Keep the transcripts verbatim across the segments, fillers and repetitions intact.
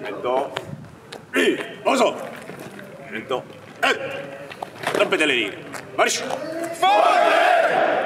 Lento. I, oso. Lento. Eh. Troppe delle righe. Marcia. Forte!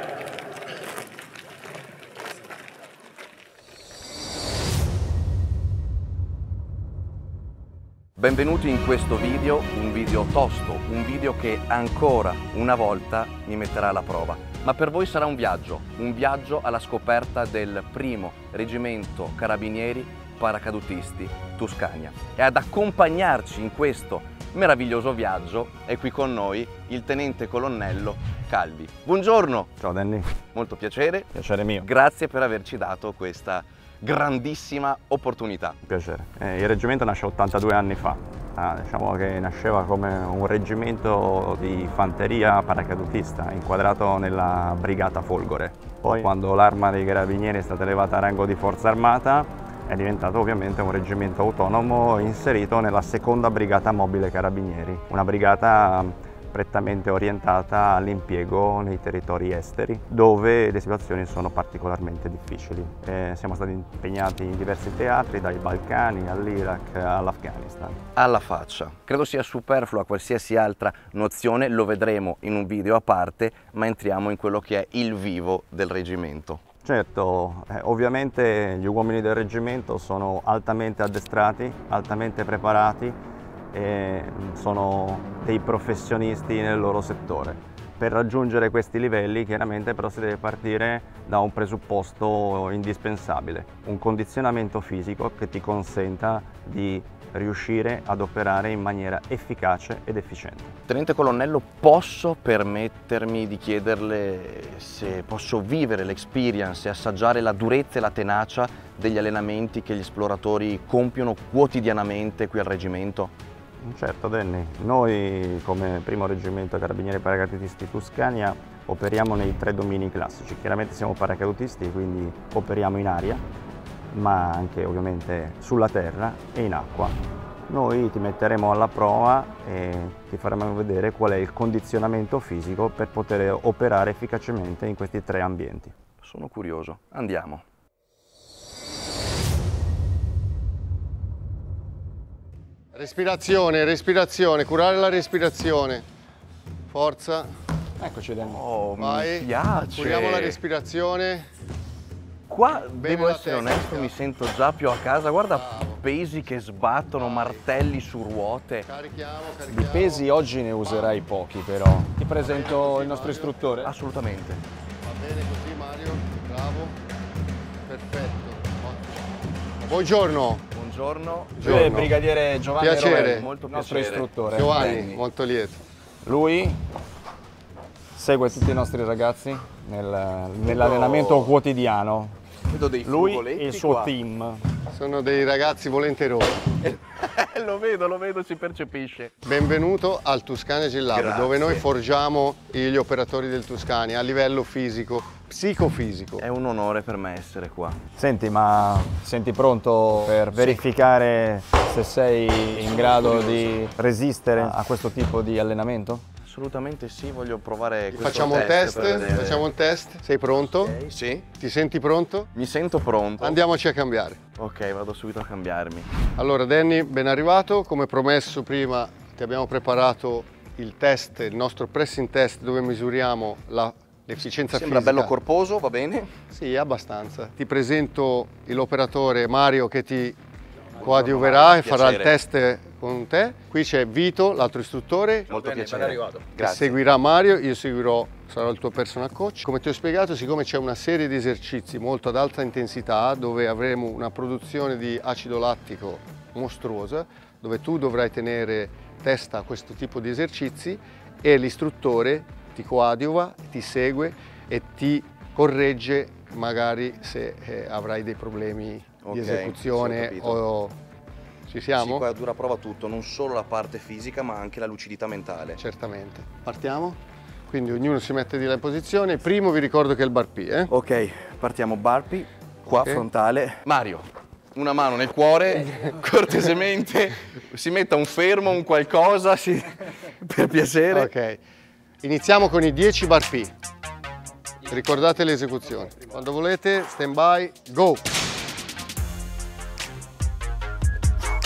Benvenuti in questo video, un video tosto, un video che ancora una volta mi metterà alla prova. Ma per voi sarà un viaggio, un viaggio alla scoperta del primo reggimento carabinieri paracadutisti Tuscania. E ad accompagnarci in questo meraviglioso viaggio è qui con noi il tenente colonnello Calvi. Buongiorno! Ciao Danny. Molto piacere. Piacere mio. Grazie per averci dato questa grandissima opportunità. Piacere. Eh, il reggimento nasce ottantadue anni fa. Ah, diciamo che nasceva come un reggimento di fanteria paracadutista inquadrato nella brigata Folgore. Poi, quando l'arma dei carabinieri è stata elevata a rango di forza armata, è diventato ovviamente un reggimento autonomo inserito nella seconda brigata mobile carabinieri, una brigata prettamente orientata all'impiego nei territori esteri, dove le situazioni sono particolarmente difficili. Eh, siamo stati impegnati in diversi teatri, dai Balcani all'Iraq all'Afghanistan. Alla faccia. Credo sia superflua qualsiasi altra nozione, lo vedremo in un video a parte, ma entriamo in quello che è il vivo del reggimento. Certo, eh, ovviamente gli uomini del reggimento sono altamente addestrati, altamente preparati, e sono dei professionisti nel loro settore. Per raggiungere questi livelli chiaramente però si deve partire da un presupposto indispensabile, un condizionamento fisico che ti consenta di riuscire ad operare in maniera efficace ed efficiente. Tenente colonnello, posso permettermi di chiederle se posso vivere l'experience e assaggiare la durezza e la tenacia degli allenamenti che gli esploratori compiono quotidianamente qui al reggimento? Certo Danny, noi come primo reggimento carabinieri paracadutisti Tuscania operiamo nei tre domini classici. Chiaramente siamo paracadutisti, quindi operiamo in aria, ma anche ovviamente sulla terra e in acqua. Noi ti metteremo alla prova e ti faremo vedere qual è il condizionamento fisico per poter operare efficacemente in questi tre ambienti. Sono curioso, andiamo. Respirazione, respirazione, curare la respirazione. Forza. Eccoci Danny. Oh, Vai. mi piace. Curiamo la respirazione. Qua, Bene devo la essere tecnica. onesto, mi sento già più a casa. Guarda, Bravo. pesi che sbattono, Vai. martelli su ruote. Carichiamo, carichiamo. Di pesi oggi ne userai pochi però. Ti presento il nostro istruttore. Assolutamente. Va bene così Mario, bravo. Perfetto. Ottimo. Buongiorno. Buongiorno. Lui è il brigadiere Giovanni Piacere. Rovelli, Molto il nostro piacere. istruttore. Giovanni, Danny. molto lieto. Lui segue tutti i nostri ragazzi nel- nell'allenamento quotidiano. Vedo dei Lui frugoletti e il suo qua. team. Sono dei ragazzi volenterosi. Lo vedo, lo vedo, si percepisce. Benvenuto al Tuscania Gin Lab, Grazie. dove noi forgiamo gli operatori del Tuscania a livello fisico, psicofisico. È un onore per me essere qua. Senti, ma senti pronto per verificare se sei in grado di resistere a questo tipo di allenamento? Assolutamente sì, voglio provare questo Facciamo un test, per vedere. facciamo un test. Sei pronto? Ok, sì, Ti senti pronto? mi sento pronto. Andiamoci a cambiare. Ok, vado subito a cambiarmi. Allora Danny, ben arrivato. Come promesso prima ti abbiamo preparato il test, il nostro pressing test dove misuriamo la- l'efficienza Sembra fisica. bello corposo, va bene? Sì, abbastanza. Ti presento l'operatore Mario che ti coadiuverà e farà il Piacere. test con te. Qui c'è Vito, l'altro istruttore, Molto piacere. che Grazie. seguirà Mario, io seguirò, sarò il tuo personal coach. Come ti ho spiegato, siccome c'è una serie di esercizi molto ad alta intensità dove avremo una produzione di acido lattico mostruosa, dove tu dovrai tenere testa a questo tipo di esercizi e l'istruttore ti coadiuva, ti segue e ti corregge magari se eh, avrai dei problemi Ok, di sì, ho esecuzione capito. o ci siamo? Sì, qua dura prova tutto, non solo la parte fisica ma anche la lucidità mentale. Certamente. Partiamo? Quindi ognuno si mette di là in posizione. Primo vi ricordo che è il bar P, eh? Ok, partiamo burpee, qua Ok. frontale. Mario, una mano nel cuore, cortesemente, si metta un fermo, un qualcosa, si- per piacere. Ok. Iniziamo con i dieci bar P. Ricordate l'esecuzione. Quando volete, stand by, go!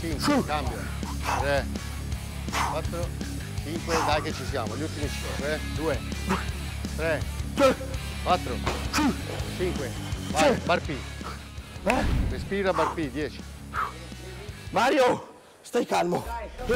cinque, cambio. tre, quattro, cinque, dai che ci siamo, gli ultimi cinque. due, tre, quattro, cinque, vai, barpi. Respira, barpi, dieci. Mario, stai calmo.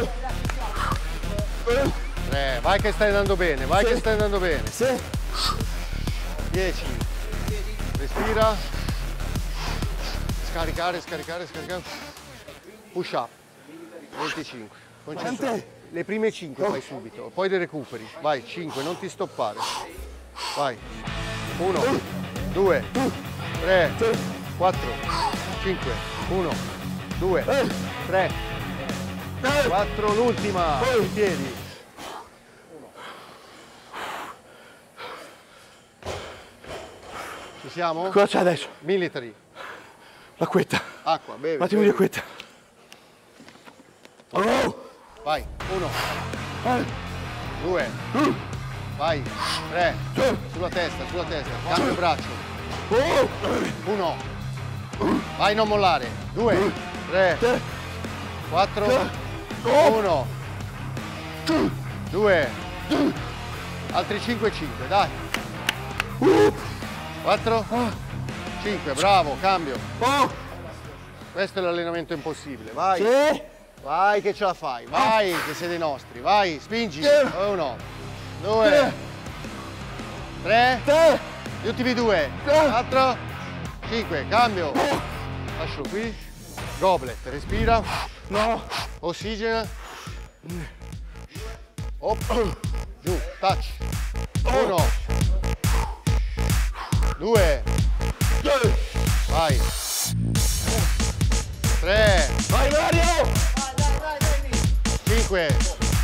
tre, vai che stai andando bene, vai Sì. che stai andando bene. Sì. dieci. Respira. Scaricare, scaricare, scaricare. Push up. venticinque. Concentrati. Le prime cinque fai subito, poi le recuperi. Vai, cinque, non ti stoppare. Vai. uno, due, tre, quattro, cinque, uno, due, tre, quattro, l'ultima. In piedi. Ci siamo? Cosa c'è adesso? Military. L'acquetta. Acqua, bevi. Un attimo di bevi. acquetta. Oh! Vai, uno, due, vai, tre, sulla testa, sulla testa, cambio braccio. Uno, vai, non mollare. Due, tre, quattro, uno, due, altri cinque, cinque, dai. Quattro, cinque, bravo, cambio. Questo è l'allenamento impossibile, vai. Sì. Vai che ce la fai, vai che sei dei nostri, vai, spingi. Uno, due, tre, gli ultimi due, quattro, cinque, cambio. Lascialo qui. Goblet, respira. No. Ossigena. Hop. Giù, touch. Uno, due, vai. Tre, Vai Mario! cinque.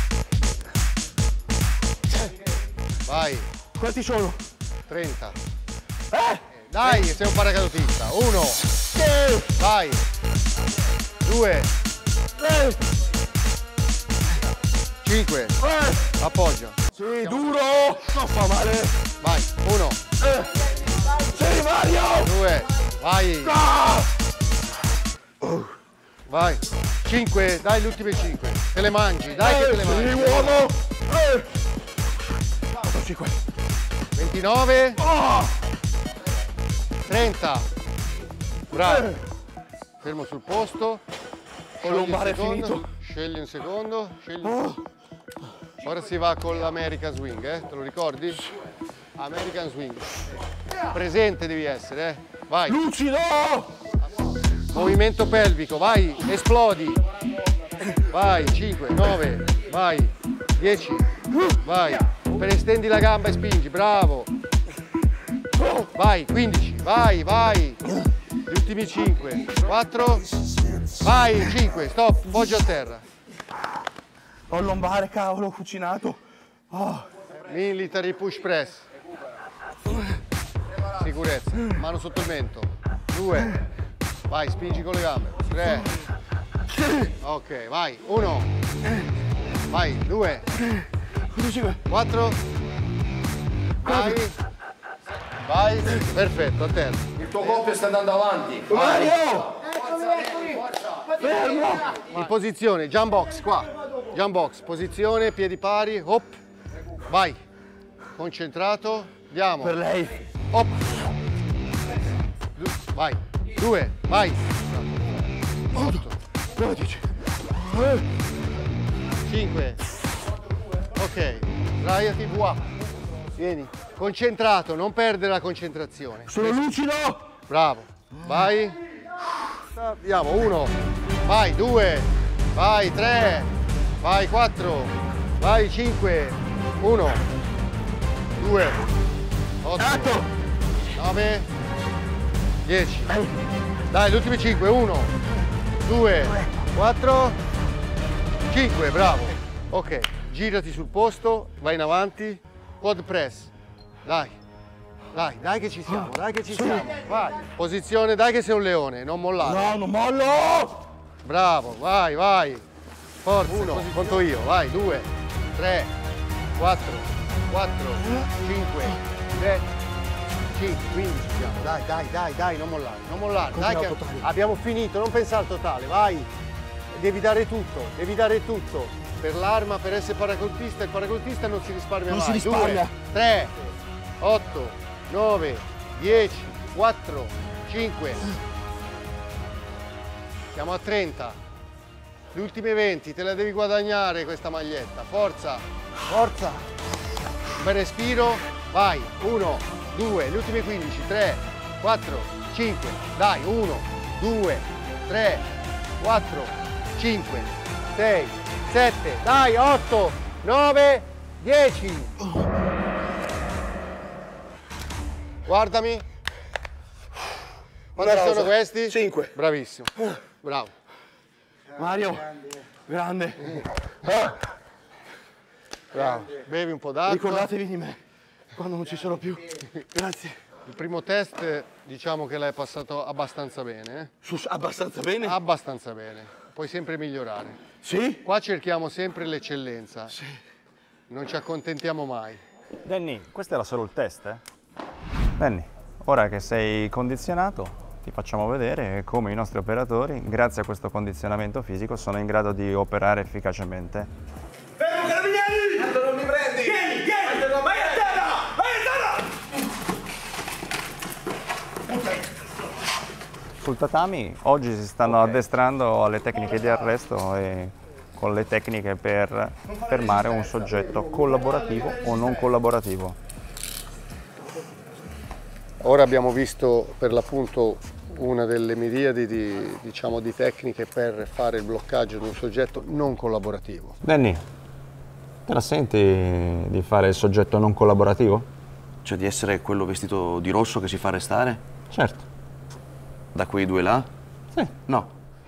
Vai, Quanti sono? trenta. Eh? Dai, sei un paracadutista. Uno, vai. Due, cinque. Appoggia. Sì, duro! Non fa male! Vai, uno, Sì, Mario! due, vai. Vai. cinque, dai le ultime cinque. Te le mangi, dai che te le Sì, mangi. uomo! cinque. ventinove, trenta. Bravo. Fermo sul posto. Con Scegli lombare un secondo, finito. Scegli un secondo. Scegli un secondo. Ora si va con l'American Swing, eh? Te lo ricordi? American Swing. Presente devi essere, eh? Vai. Lucido! Movimento pelvico, vai, esplodi. Vai, cinque, nove, vai, dieci, vai. Per estendi la gamba e spingi, bravo. Vai, quindici, vai, vai. Gli ultimi cinque, quattro, vai, cinque, stop, poggio a terra. Ho il lombare, cavolo, ho cucinato. Oh. Military push press. Sicurezza, mano sotto il mento. Due, vai, spingi con le gambe. Tre, ok, vai. Uno, vai, due, quattro, vai, vai, perfetto, a terra. Il tuo compito sta andando avanti. Mario! Fermo! In posizione, jump box, qua. Jump box, posizione, piedi pari, hop, vai. Concentrato, andiamo. Per lei. Hop. Du- vai. Due, vai. Otto. dodici. Cinque. Ok. Sdraiati, qua. Vieni. Concentrato, non perdere la concentrazione. Sono lucido! Bravo. Vai. Andiamo. Uno. Vai. Due. Vai. Tre. Vai. Quattro. Vai. Cinque. Uno. Due. Otto. Nove. Dieci. Dai, gli ultimi cinque. Uno. Due. Quattro. Cinque. Bravo. Ok. Girati sul posto. Vai in avanti. Quad press. Dai. Dai, dai che ci siamo, dai che ci siamo. Vai. Posizione, dai che sei un leone, non mollare. No, non mollo! Bravo, vai, vai. Forza, uno, conto io. Vai, due, tre, quattro, quattro, cinque, sei, cinque, quindici siamo. Dai, dai, dai, dai, non mollare, non mollare. Dai che abbiamo finito, non pensare al totale, vai. devi dare tutto, devi dare tutto. Per l'arma, per essere paracadutista, il paracadutista non si risparmia Non mai. si risparmia. due, tre, otto, nove, dieci, quattro, cinque. Siamo a trenta. Le ultime venti, te la devi guadagnare questa maglietta. Forza, forza. Un bel respiro, vai. uno, due, le ultime quindici, tre, quattro, cinque. Dai, uno, due, tre, quattro, cinque, sei, sette, dai, otto, nove, dieci. Guardami. Quanti sono questi? cinque. Bravissimo. Bravo. Mario, grande. Bravo. Bevi un po' d'acqua. Ricordatevi di me quando non ci sono più. Grazie. Il primo test diciamo che l'hai passato abbastanza bene. Eh? Su, abbastanza bene? Abbastanza bene. Puoi sempre migliorare. Sì? Qua cerchiamo sempre l'eccellenza. Sì. Non ci accontentiamo mai. Danny, questo era solo il test, eh? Danny, ora che sei condizionato, ti facciamo vedere come i nostri operatori, grazie a questo condizionamento fisico, sono in grado di operare efficacemente. Fermo, carabinieri! Tanto non mi prendi! Vieni, vieni! Tanto vai a terra! Vai a terra! Sul tatami oggi si stanno Ok. addestrando alle tecniche di arresto e con le tecniche per fermare un soggetto collaborativo o non collaborativo. Ora abbiamo visto per l'appunto una delle miriadi di, diciamo, di tecniche per fare il bloccaggio di un soggetto non collaborativo. Danny, te la senti di fare il soggetto non collaborativo? Cioè di essere quello vestito di rosso che si fa arrestare? Certo. Da quei due là? Sì. No.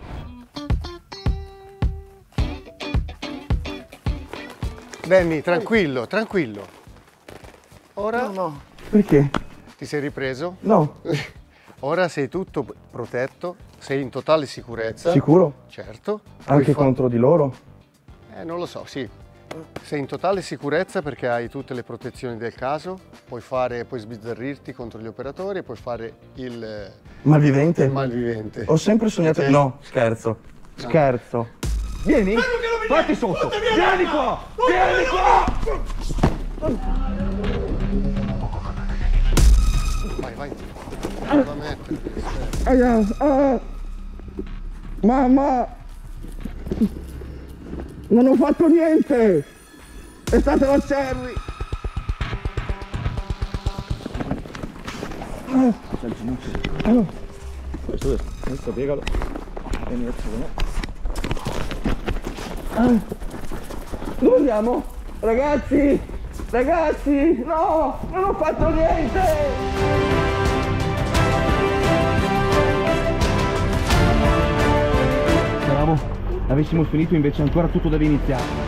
Danny, tranquillo, tranquillo. Ora No, no. Perché? ti sei ripreso? No. Ora sei tutto protetto, sei in totale sicurezza. Sicuro? Certo. Anche Puoi fa- contro di loro? Eh, non lo so, sì. Sei in totale sicurezza perché hai tutte le protezioni del caso, puoi fare, puoi sbizzarrirti contro gli operatori e puoi fare il, eh, Malvivente? il malvivente. Ho sempre sognato... Ok. No, scherzo. Scherzo. Vieni. Fatti sotto. Vieni qua. Vieni qua. Vai, vai. Prova a mettere. Aia, ah. Mamma. Non ho fatto niente. È stato la Cherry. Questo, questo piegalo. Vieni verso di me. Ah. Dove andiamo? Ragazzi! Ragazzi! No! Non ho fatto niente! Bravo, avessimo finito, invece ancora tutto deve iniziare.